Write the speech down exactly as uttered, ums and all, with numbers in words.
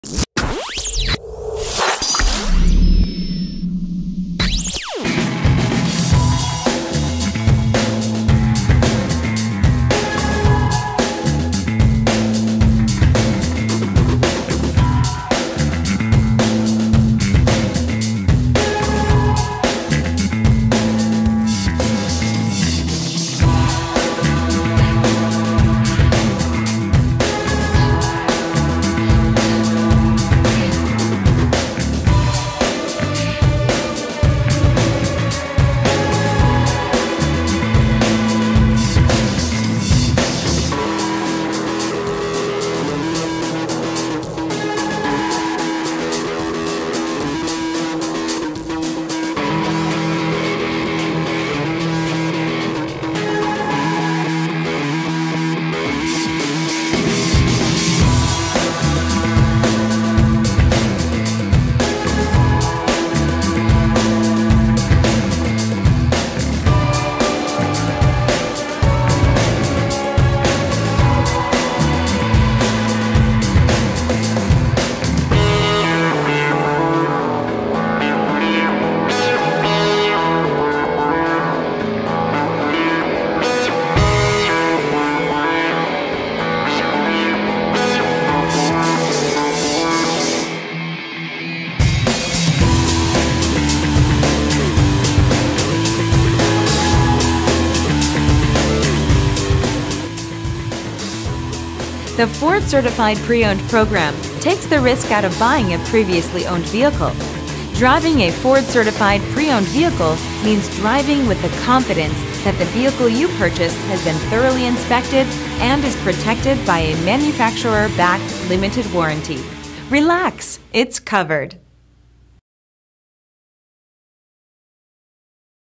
The Ford Certified Pre-Owned program takes the risk out of buying a previously owned vehicle. Driving a Ford Certified Pre-Owned vehicle means driving with the confidence that the vehicle you purchased has been thoroughly inspected and is protected by a manufacturer-backed limited warranty. Relax, it's covered.